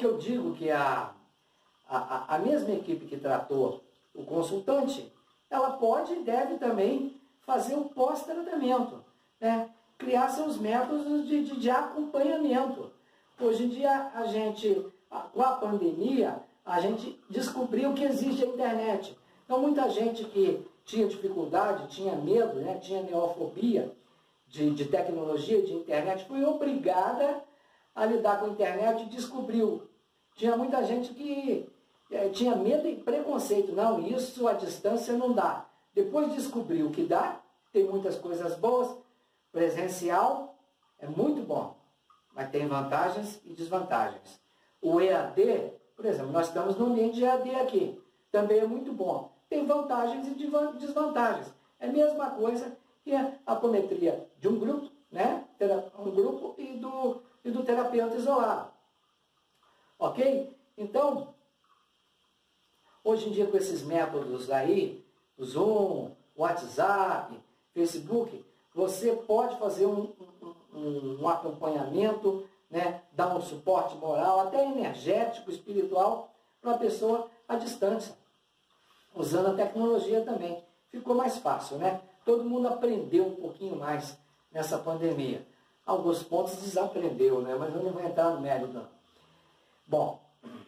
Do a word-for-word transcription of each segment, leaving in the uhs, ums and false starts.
que eu digo que a, a, a mesma equipe que tratou o consultante, ela pode e deve também fazer o pós-tratamento, né? Criar seus métodos de, de, de acompanhamento. Hoje em dia, a gente, com a pandemia, a gente descobriu que existe a internet. Então, muita gente que tinha dificuldade, tinha medo, né? Tinha neofobia de, de tecnologia, de internet, foi obrigada a lidar com a internet e descobriu. Tinha muita gente que é, tinha medo e preconceito. Não, isso à distância não dá. Depois descobriu que dá, tem muitas coisas boas. Presencial é muito bom, mas tem vantagens e desvantagens. O E A D, por exemplo, nós estamos no ambiente de E A D aqui, também é muito bom. Tem vantagens e desvantagens. É a mesma coisa que a apometria de um grupo, né? Um grupo e do, e do terapeuta isolado. Ok? Então, hoje em dia com esses métodos aí, o Zoom, WhatsApp, Facebook, você pode fazer um, um, um acompanhamento, né? Dar um suporte moral, até energético, espiritual, para a pessoa à distância. Usando a tecnologia também. Ficou mais fácil, né? Todo mundo aprendeu um pouquinho mais nessa pandemia. Alguns pontos desaprendeu, né? Mas eu não vou entrar no mérito, não. Bom,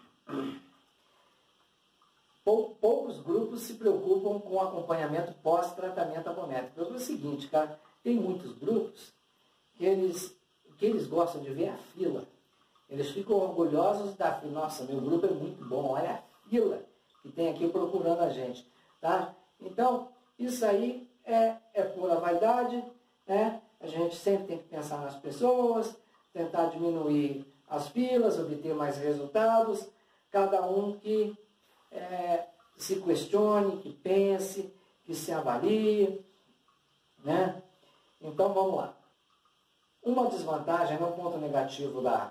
poucos grupos se preocupam com o acompanhamento pós-tratamento apométrico. É o seguinte, cara, tem muitos grupos que eles, que eles gostam de ver a fila. Eles ficam orgulhosos da fila. Nossa, meu grupo é muito bom, olha a fila que tem aqui procurando a gente. Tá? Então, isso aí é, é pura vaidade, né? A gente sempre tem que pensar nas pessoas, tentar diminuir as filas, obter mais resultados, cada um que é, se questione, que pense, que se avalie, né? Então vamos lá. Uma desvantagem, um ponto negativo da,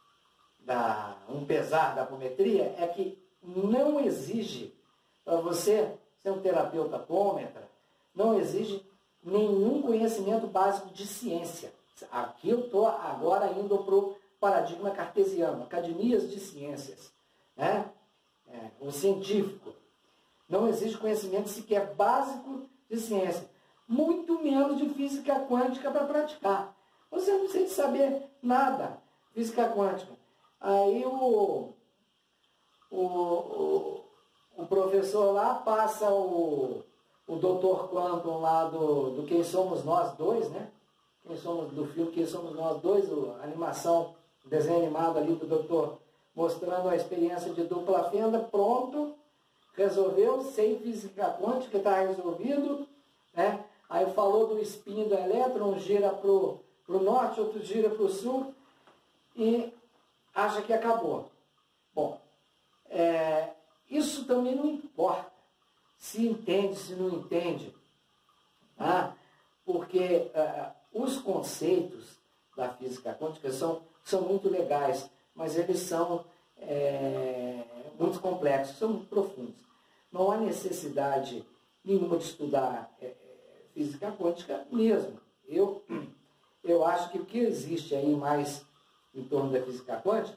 da um pesar da apometria é que não exige, para você ser um terapeuta apômetra, não exige nenhum conhecimento básico de ciência. Aqui eu estou agora indo para o paradigma cartesiano, academias de ciências, né? É, o científico. Não exige conhecimento sequer básico de ciência, muito menos de física quântica para praticar. Você não precisa saber nada física quântica. Aí o, o, o, o professor lá passa o, o doutor Quantum lá do, do Quem Somos Nós Dois, né? Quem somos, do filme Quem Somos Nós Dois, a animação, o desenho animado ali do doutor, mostrando a experiência de dupla fenda, pronto, resolveu, sem física quântica, está resolvido, né? Aí falou do espinho do elétron, um gira para o norte, outro gira para o sul, e acha que acabou. Bom, é, isso também não importa, se entende, se não entende, tá? Porque uh, os conceitos da física quântica são, são muito legais, mas eles são é, muito complexos, são muito profundos. Não há necessidade nenhuma de estudar é, física quântica mesmo. Eu, eu acho que o que existe aí mais em torno da física quântica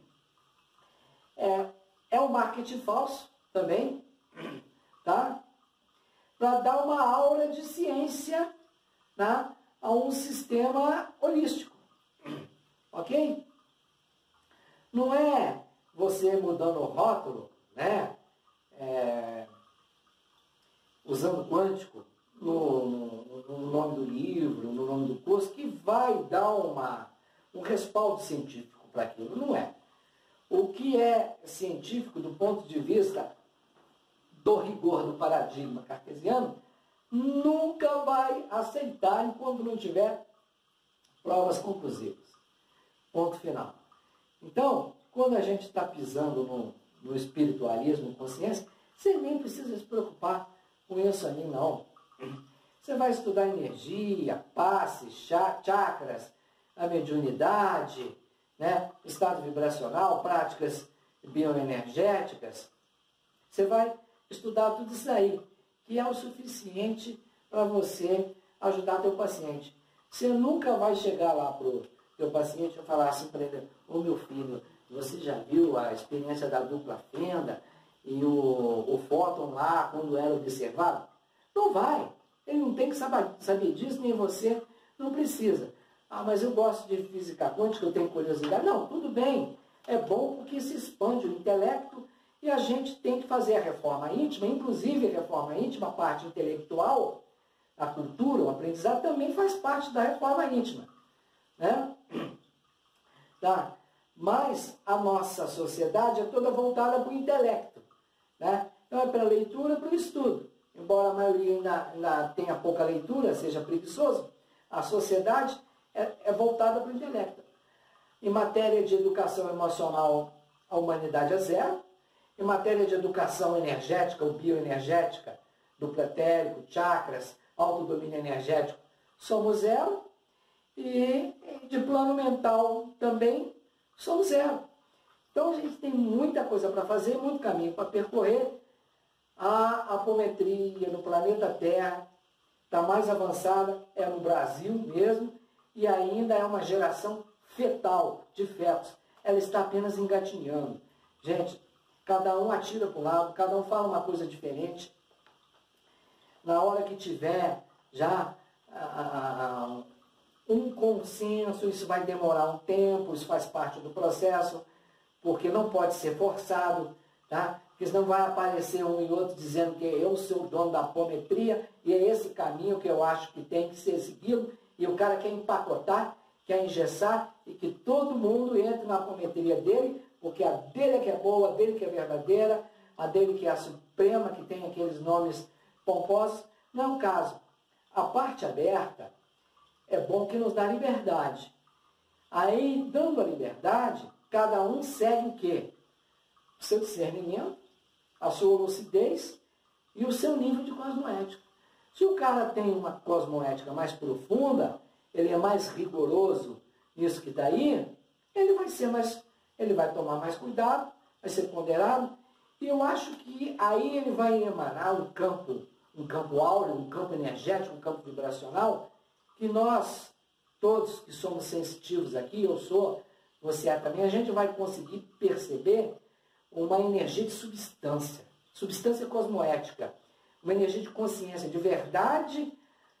é, é um marketing falso também, tá? Para dar uma aura de ciência, tá? A um sistema holístico. Ok? Não é você mudando o rótulo, né? É, usando quântico no, no, no nome do livro, no nome do curso, que vai dar uma, um respaldo científico para aquilo. Não é. O que é científico do ponto de vista do rigor do paradigma cartesiano, nunca vai aceitar enquanto não tiver provas conclusivas. Ponto final. Então, quando a gente está pisando no, no espiritualismo, consciência, você nem precisa se preocupar com isso ali, não. Você vai estudar energia, passes, chakras, a mediunidade, né, estado vibracional, práticas bioenergéticas. Você vai estudar tudo isso aí, que é o suficiente para você ajudar teu paciente. Você nunca vai chegar lá para o teu paciente e falar assim para ele: ô meu filho, Você já viu a experiência da dupla fenda e o, o fóton lá, quando era observado? Não vai. Ele não tem que saber, saber disso, nem você não precisa. Ah, mas eu gosto de física quântica, eu tenho curiosidade. Não, tudo bem. É bom porque se expande o intelecto e a gente tem que fazer a reforma íntima, inclusive a reforma íntima, a parte intelectual, a cultura, o aprendizado também faz parte da reforma íntima. Né? Tá? Mas a nossa sociedade é toda voltada para o intelecto. Né? Então é para a leitura, para o estudo. Embora a maioria ainda, ainda tenha pouca leitura, seja preguiçoso, a sociedade é, é voltada para o intelecto. Em matéria de educação emocional, a humanidade é zero. Em matéria de educação energética ou bioenergética, duplo etérico, chakras, autodomínio energético, somos zero. E de plano mental também somos zero. Então a gente tem muita coisa para fazer, muito caminho para percorrer. A apometria no planeta Terra está mais avançada, é no Brasil mesmo, e ainda é uma geração fetal de fetos. Ela está apenas engatinhando. Gente, cada um atira para o lado, cada um fala uma coisa diferente. Na hora que tiver já ah, um consenso, isso vai demorar um tempo, isso faz parte do processo, porque não pode ser forçado, tá? Porque senão vai aparecer um e outro dizendo que eu sou o dono da apometria e é esse caminho que eu acho que tem que ser seguido, e o cara quer empacotar, quer engessar e que todo mundo entre na apometria dele, porque a dele é que é boa, a dele que é verdadeira, a dele que é a suprema, que tem aqueles nomes pomposos. Não é o caso. A parte aberta é bom que nos dá liberdade. Aí, dando a liberdade, cada um segue o quê? O seu discernimento, a sua lucidez e o seu nível de cosmoética. Se o cara tem uma cosmoética mais profunda, ele é mais rigoroso nisso que está aí, ele vai ser mais, ele vai tomar mais cuidado, vai ser ponderado, e eu acho que aí ele vai emanar um campo, um campo áureo, um campo energético, um campo vibracional, que nós, todos que somos sensitivos aqui, eu sou, você é também, a gente vai conseguir perceber uma energia de substância, substância cosmoética, uma energia de consciência, de verdade,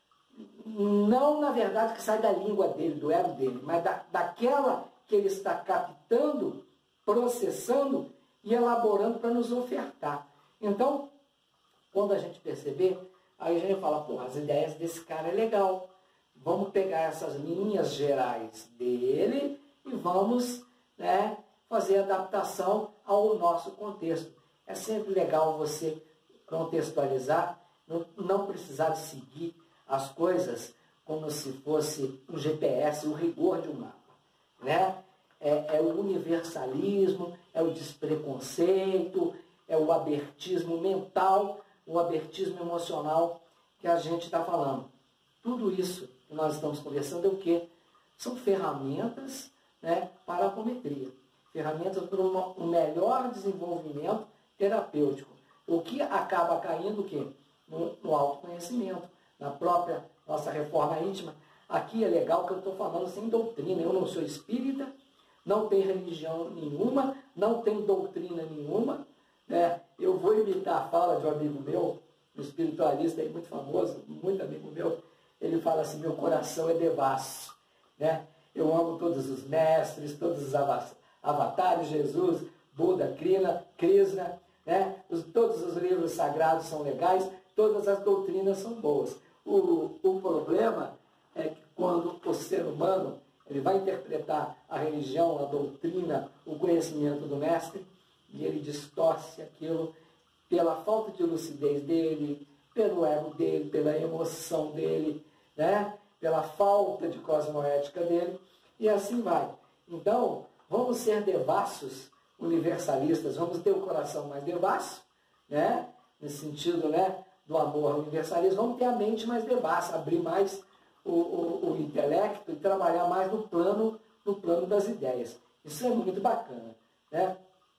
não na verdade que sai da língua dele, do ego dele, mas da, daquela que ele está captando, processando e elaborando para nos ofertar. Então, quando a gente perceber, aí a gente fala, pô, as ideias desse cara é legal, vamos pegar essas linhas gerais dele e vamos, né, fazer adaptação ao nosso contexto. É sempre legal você contextualizar, não, não precisar de seguir as coisas como se fosse um G P S, o rigor de um mapa. Né? É, é o universalismo, é o despreconceito, é o abertismo mental, o abertismo emocional que a gente está falando. Tudo isso que nós estamos conversando é o quê? São ferramentas, né, para a apometria. Ferramentas para um melhor desenvolvimento terapêutico. O que acaba caindo o quê? No, no autoconhecimento, na própria nossa reforma íntima. Aqui é legal que eu estou falando sem doutrina. Eu não sou espírita, não tenho religião nenhuma, não tenho doutrina nenhuma. Né? Eu vou imitar a fala de um amigo meu, um espiritualista aí muito famoso, muito amigo meu. Ele fala assim, meu coração é devasso. Né? Eu amo todos os mestres, todos os avatares, Jesus, Buda, Krishna, Krishna, né? os, todos os livros sagrados são legais, todas as doutrinas são boas. O, o problema é que quando o ser humano ele vai interpretar a religião, a doutrina, o conhecimento do mestre, e ele distorce aquilo pela falta de lucidez dele, pelo ego dele, pela emoção dele, né? Pela falta de cosmoética dele, e assim vai. Então, vamos ser devassos, universalistas, vamos ter o coração mais devasso, né? Nesse sentido, né, do amor universalista, vamos ter a mente mais devassa, abrir mais o, o, o intelecto e trabalhar mais no plano, no plano das ideias. Isso é muito bacana. Né?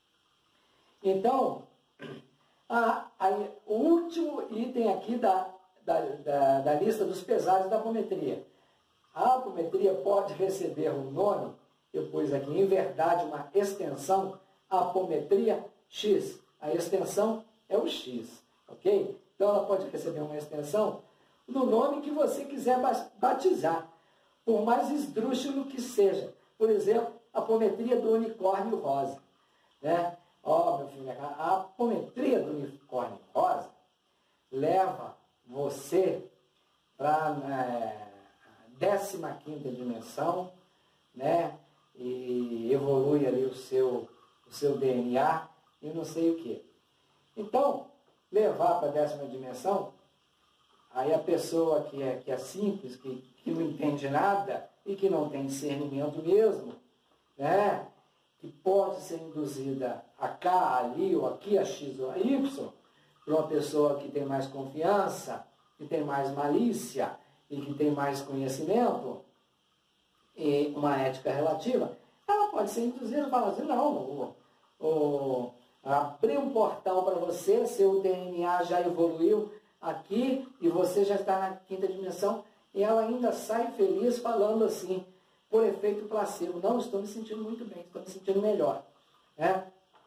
Então, a, a, o último item aqui da, da, da, da lista dos pesares da apometria. A apometria pode receber um nome eu pus aqui, em verdade, uma extensão, apometria X. A extensão é o X, ok? Então ela pode receber uma extensão no nome que você quiser batizar, por mais esdrúxulo que seja. Por exemplo, a apometria do unicórnio rosa. Né? Ó, meu filho, a apometria do unicórnio rosa leva você para a décima quinta dimensão, né? E evolui ali o seu, o seu D N A e não sei o que. Então, levar para a décima dimensão, aí a pessoa que é, que é simples, que, que não entende nada e que não tem discernimento mesmo, né? Que pode ser induzida a cá, ali, ou aqui, a X ou a Y, para uma pessoa que tem mais confiança, que tem mais malícia e que tem mais conhecimento e uma ética relativa, ela pode ser induzida e falar assim, não, o, o, abrir um portal para você, seu D N A já evoluiu aqui e você já está na quinta dimensão, e ela ainda sai feliz falando assim, por efeito placebo, não, estou me sentindo muito bem, estou me sentindo melhor. Né?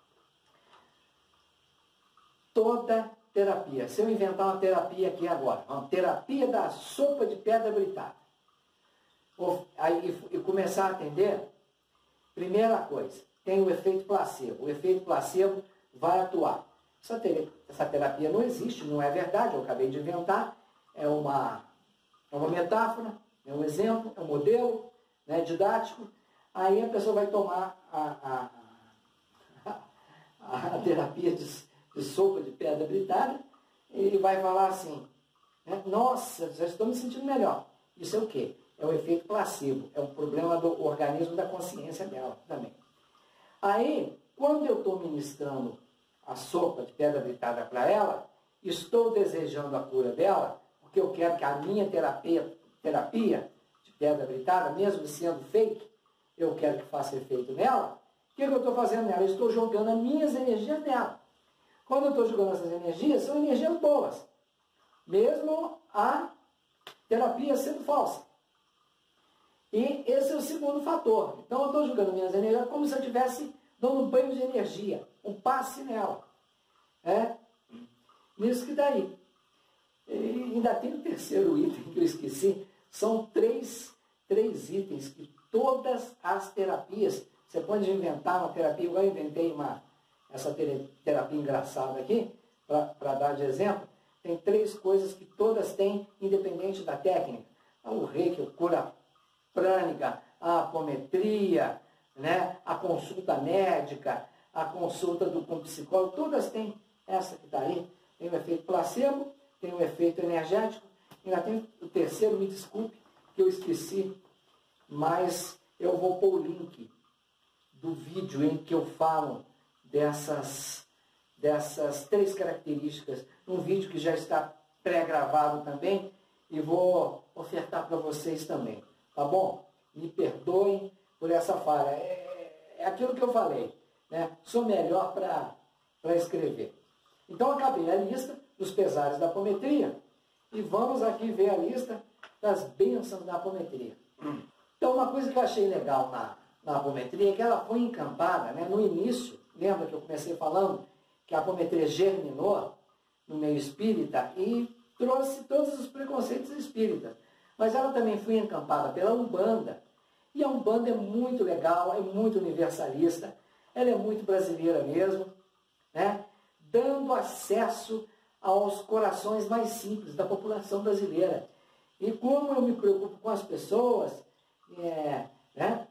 Toda terapia, se eu inventar uma terapia aqui agora, uma terapia da sopa de pedra britada, aí, e começar a atender, primeira coisa, tem o efeito placebo. O efeito placebo vai atuar. Essa, essa terapia não existe, não é verdade, eu acabei de inventar, é uma, é uma metáfora, é um exemplo, é um modelo, né, didático. Aí a pessoa vai tomar a, a, a, a terapia de, de sopa de pedra britada e vai falar assim, né, nossa, já estou me sentindo melhor. Isso é o quê? É o efeito placebo, é um problema do organismo, da consciência dela também. Aí, quando eu estou ministrando a sopa de pedra britada para ela, estou desejando a cura dela, porque eu quero que a minha terapia, terapia de pedra britada, mesmo sendo fake, eu quero que faça efeito nela. O que, que eu estou fazendo nela? Eu estou jogando as minhas energias nela. Quando eu estou jogando essas energias, são energias boas. Mesmo a terapia sendo falsa. E esse é o segundo fator. Então eu estou jogando minhas energias como se eu estivesse dando um banho de energia, um passe nela. É? Nisso que daí. E ainda tem o terceiro item que eu esqueci. São três, três itens que todas as terapias, você pode inventar uma terapia, igual eu inventei uma, essa terapia engraçada aqui, para dar de exemplo, tem três coisas que todas têm, independente da técnica. O reiki, o cura prânica, a apometria, né? A consulta médica, a consulta do, com psicólogo, todas têm essa que está aí. Tem o efeito placebo, tem o efeito energético, ainda tem o terceiro, me desculpe, que eu esqueci, mas eu vou pôr o link do vídeo em que eu falo dessas, dessas três características, um vídeo que já está pré-gravado também, e vou ofertar para vocês também. Tá bom? Me perdoem por essa falha. É, é aquilo que eu falei. Né? Sou melhor para escrever. Então, acabei a lista dos pesares da apometria. E vamos aqui ver a lista das bênçãos da apometria. Então, uma coisa que eu achei legal na, na apometria é que ela foi encampada, né? No início. Lembra que eu comecei falando que a apometria germinou no meio espírita e trouxe todos os preconceitos espíritas. Mas ela também foi encampada pela Umbanda. E a Umbanda é muito legal, é muito universalista, ela é muito brasileira mesmo, né? Dando acesso aos corações mais simples da população brasileira. E como eu me preocupo com as pessoas, é, né?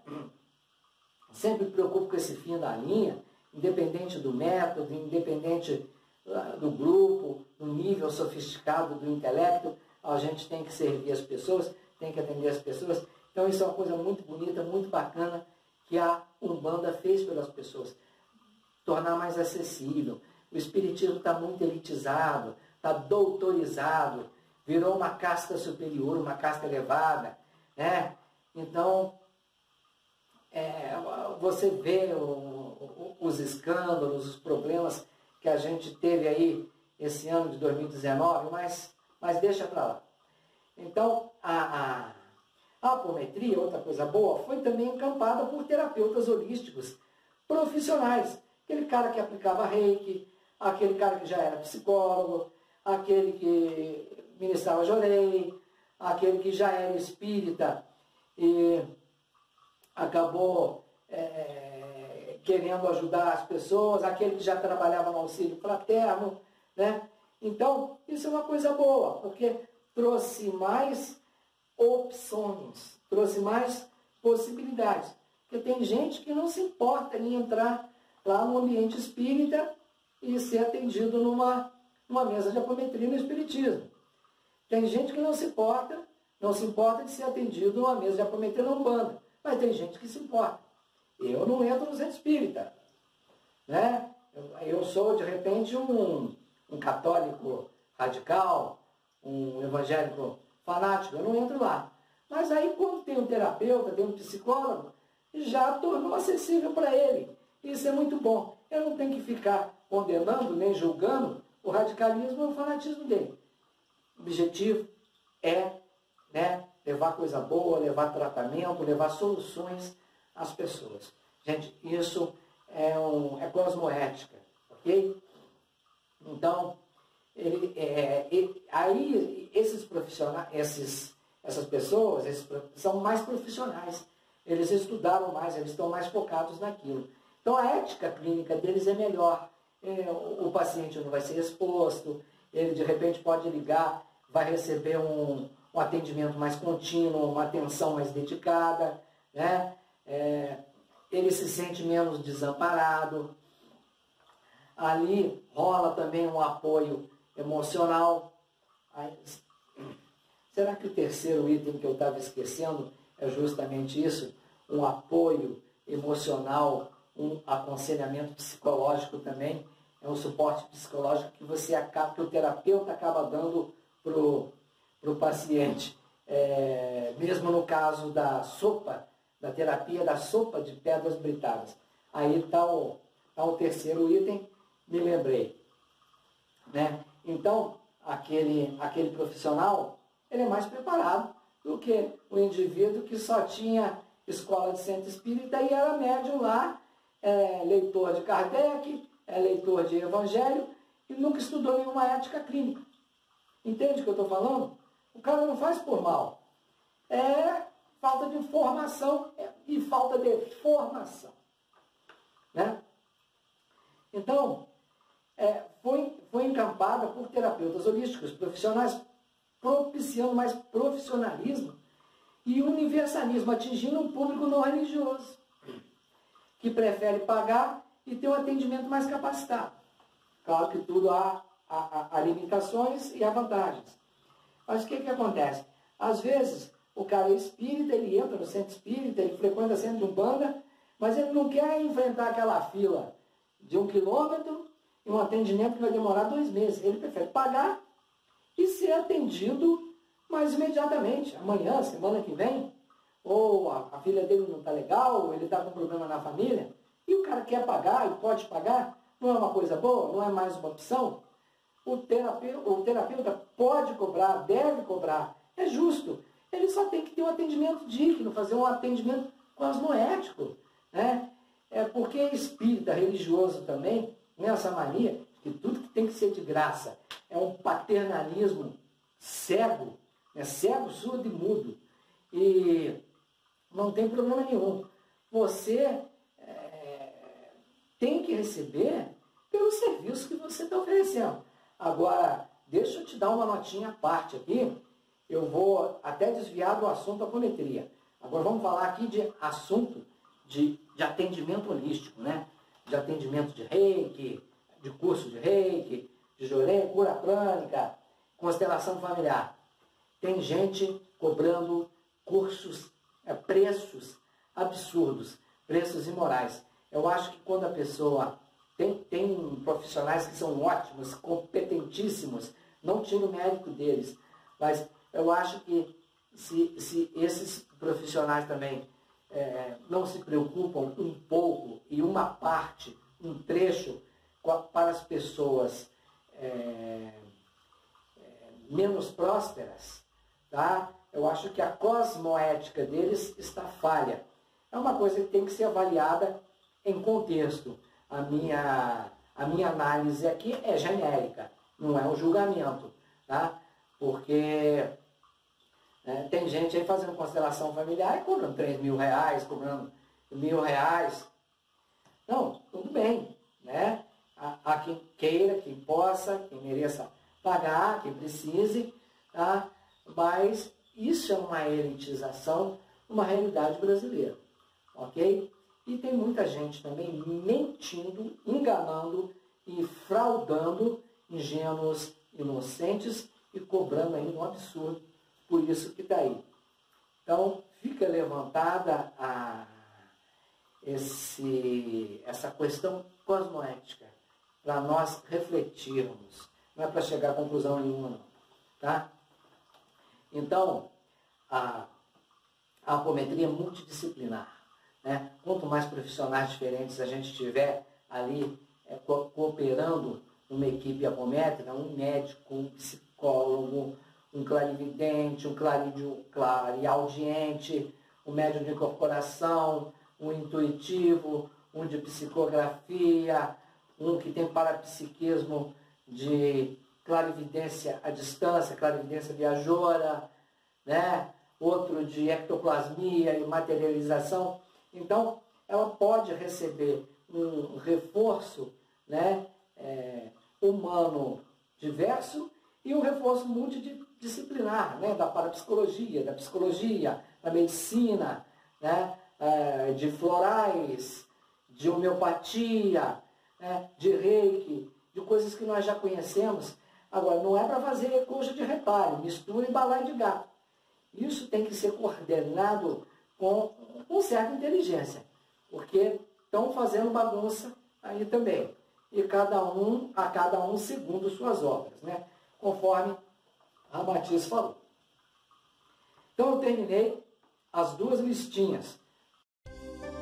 Sempre me preocupo com esse fim da linha, independente do método, independente do grupo, do nível sofisticado do intelecto, a gente tem que servir as pessoas, tem que atender as pessoas. Então isso é uma coisa muito bonita, muito bacana, que a Umbanda fez pelas pessoas. Tornar mais acessível. O espiritismo está muito elitizado, está doutorizado, virou uma casta superior, uma casta elevada. Né? Então, é, você vê o, o, os escândalos, os problemas que a gente teve aí esse ano de dois mil e dezenove, mas... mas deixa para lá. Então, a, A apometria, outra coisa boa, foi também encampada por terapeutas holísticos profissionais. Aquele cara que aplicava reiki, aquele cara que já era psicólogo, aquele que ministrava jorei, aquele que já era espírita e acabou é, querendo ajudar as pessoas, aquele que já trabalhava no auxílio fraterno, né? Então, isso é uma coisa boa, porque trouxe mais opções, trouxe mais possibilidades. Porque tem gente que não se importa em entrar lá no ambiente espírita e ser atendido numa, numa mesa de apometria no espiritismo. Tem gente que não se importa, não se importa de ser atendido numa mesa de apometria na Umbanda. Mas tem gente que se importa. Eu não entro no centro espírita. Né? Eu, eu sou, de repente, um, um católico radical, um evangélico fanático, eu não entro lá. Mas aí, quando tem um terapeuta, tem um psicólogo, já tornou acessível para ele. Isso é muito bom. Eu não tenho que ficar condenando, nem julgando o radicalismo ou o fanatismo dele. O objetivo é, né, levar coisa boa, levar tratamento, levar soluções às pessoas. Gente, isso é, um, é cosmoética, ok? Então, ele, é, ele, aí esses profissionais, esses, essas pessoas esses, são mais profissionais. Eles estudaram mais, eles estão mais focados naquilo. Então, a ética clínica deles é melhor. O paciente não vai ser exposto, ele de repente pode ligar, vai receber um, um atendimento mais contínuo, uma atenção mais dedicada, né? É, ele se sente menos desamparado. Ali rola também um apoio emocional. Aí, será que o terceiro item que eu estava esquecendo é justamente isso? Um apoio emocional, um aconselhamento psicológico também, é um suporte psicológico que você acaba, que o terapeuta acaba dando para o paciente. É, mesmo no caso da sopa, da terapia da sopa de pedras britadas. Aí está o, tá o terceiro item, me lembrei. Né? Então, aquele, aquele profissional, ele é mais preparado do que o indivíduo que só tinha escola de centro espírita e era médium lá, é, leitor de Kardec, é leitor de Evangelho e nunca estudou nenhuma ética clínica. Entende o que eu estou falando? O cara não faz por mal. É falta de formação e falta de formação. Né? Então, é, foi, foi encampada por terapeutas holísticos profissionais, propiciando mais profissionalismo e universalismo, atingindo um público não religioso, que prefere pagar e ter um atendimento mais capacitado. Claro que tudo há, há, há limitações e há vantagens. Mas o que, que acontece? Às vezes, o cara é espírita, ele entra no centro espírita, ele frequenta centro de Umbanda, mas ele não quer enfrentar aquela fila de um quilômetro e um atendimento que vai demorar dois meses. Ele prefere pagar e ser atendido mais imediatamente, amanhã, semana que vem, ou a, a filha dele não está legal, ou ele está com problema na família, e o cara quer pagar e pode pagar, não é uma coisa boa, não é mais uma opção? O terapeuta, o terapeuta pode cobrar, deve cobrar, é justo. Ele só tem que ter um atendimento digno, fazer um atendimento cosmoético, né? É porque é espírita, religioso também, nessa mania, que tudo que tem que ser de graça é um paternalismo cego, né? Cego, surdo e mudo. E não tem problema nenhum. Você é, tem que receber pelo serviço que você está oferecendo. Agora, deixa eu te dar uma notinha à parte aqui. Eu vou até desviar do assunto apometria. Agora vamos falar aqui de assunto de, de atendimento holístico, né? De atendimento de reiki, de curso de reiki, de jorei, cura prânica, constelação familiar. Tem gente cobrando cursos, é, preços absurdos, preços imorais. Eu acho que quando a pessoa tem, tem profissionais que são ótimos, competentíssimos, não tiro o mérito deles, mas eu acho que se, se esses profissionais também é, não se preocupam um pouco e uma parte, um trecho para as pessoas é, é, menos prósperas, tá? eu acho que a cosmoética deles está falha. É uma coisa que tem que ser avaliada em contexto. A minha, a minha análise aqui é genérica, não é um julgamento, tá? Porque é, tem gente aí fazendo constelação familiar e cobrando três mil reais, cobrando mil reais. Não, tudo bem, né? Há, há quem queira, quem possa, quem mereça pagar, quem precise, tá? Mas isso é uma elitização, uma realidade brasileira, ok? E tem muita gente também mentindo, enganando e fraudando ingênuos inocentes e cobrando ainda um absurdo. Por isso que está aí. Então, fica levantada a, esse, essa questão cosmoética para nós refletirmos. Não é para chegar a conclusão nenhuma, não. Tá? Então, a, a apometria é multidisciplinar. Né? Quanto mais profissionais diferentes a gente tiver ali é, co cooperando numa equipe apométrica, um médico, um psicólogo, um clarividente, um clareaudiente, um médium de incorporação, um intuitivo, um de psicografia, um que tem parapsiquismo de clarividência à distância, clarividência viajoura, né? Outro de ectoplasmia e materialização. Então, ela pode receber um reforço, né, é, humano diverso e um reforço multidisciplinar, né, da parapsicologia, da psicologia, da medicina, né, é, de florais, de homeopatia, né, de reiki, de coisas que nós já conhecemos. Agora, não é para fazer coxa de reparo, mistura e balaio de gato. Isso tem que ser coordenado com, com certa inteligência, porque estão fazendo bagunça aí também. E cada um, a cada um segundo suas obras, né? Conforme a Matias falou. Então eu terminei as duas listinhas.